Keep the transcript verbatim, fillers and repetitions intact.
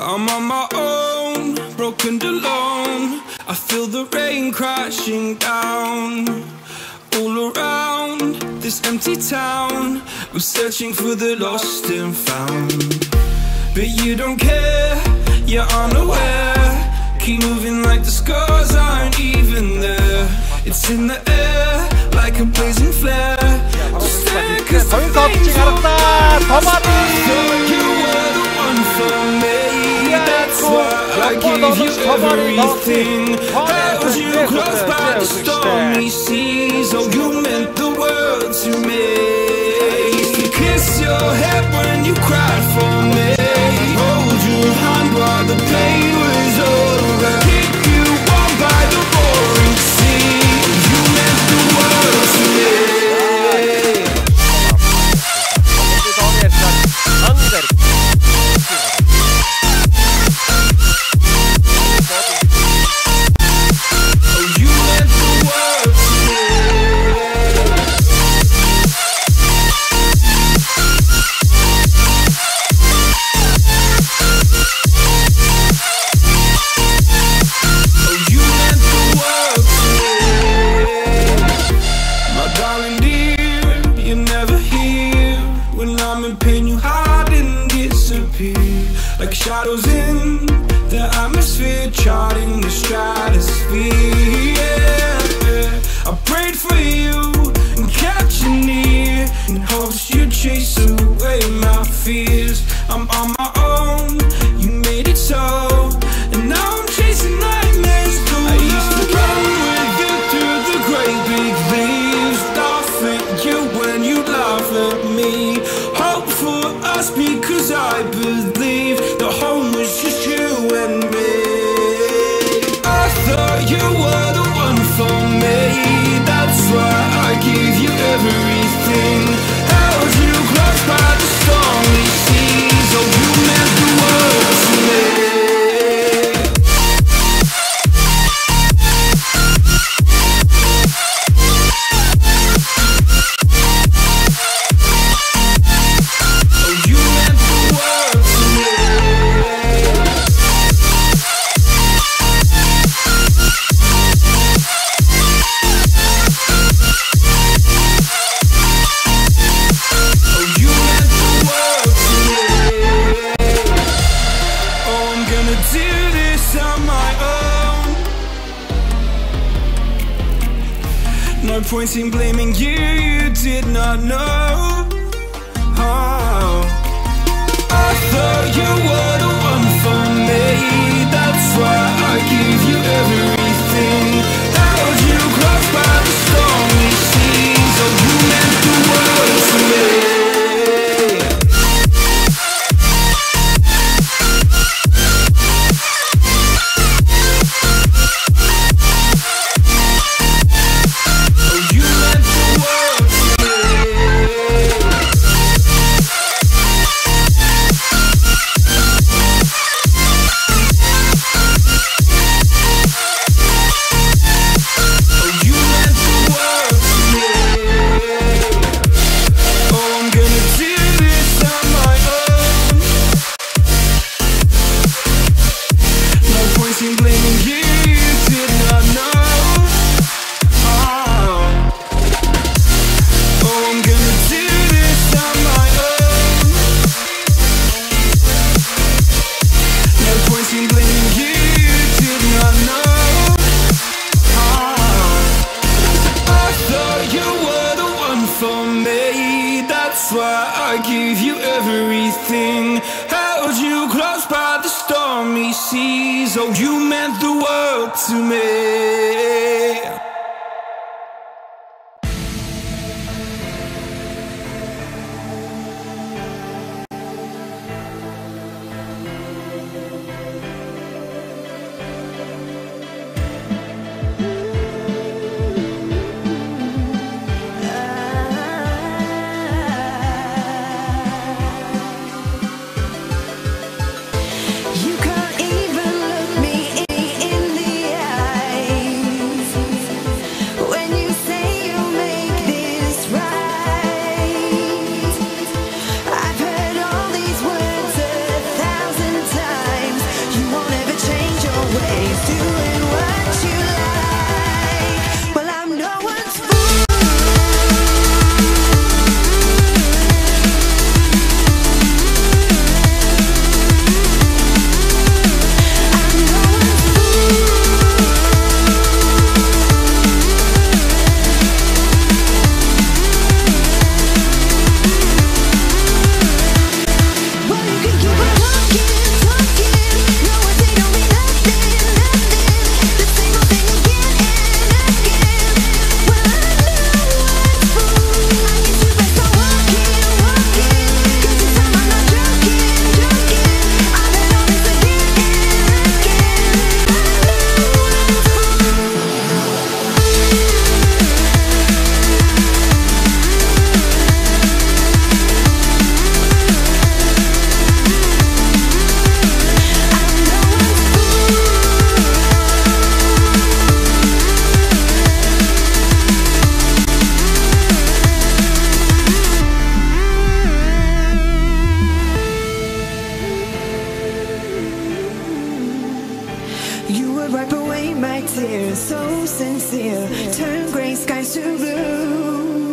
I'm on my own, broken and alone. I feel the rain crashing down all around this empty town. I'm searching for the lost and found, but you don't care, you're unaware. Keep moving like the scars aren't even there. It's in the air like a blazing flare. Just stare 'cause the flames will burn. I thought you were the one for me. That's why I gave you everything. Held you close by the stormy seas. Oh, you meant the world to me. Used to kiss your head when you cried for me. Hold your hand while the pain was over. Keep you warm by the roaring sea. You meant the world to me. Like shadows in the atmosphere, charting the stratosphere. Yeah. I prayed for you and kept you near, in hopes you'd chase away my fears. I'm on my own, you made it so, and now I'm chasing nightmares through. I used to run with you through the great big leaves, laugh at you when you laugh at me. Hope for us because I believe the home was just you and me. I thought you were the one for me. That's why I gave you everything. Held you close by the stormy seas. Oh, you meant the world to me. No point in blaming you, you did not know. Oh. I thought you were the one for me. That's why I gave you everything. Held you close by the stormy seas. Oh, you meant the world to me. That's why I gave you everything. Held you close by the stormy seas. Oh, you meant the world to me. You can't even look me in the eye. would wipe away my tears, so sincere, turn gray skies to blue.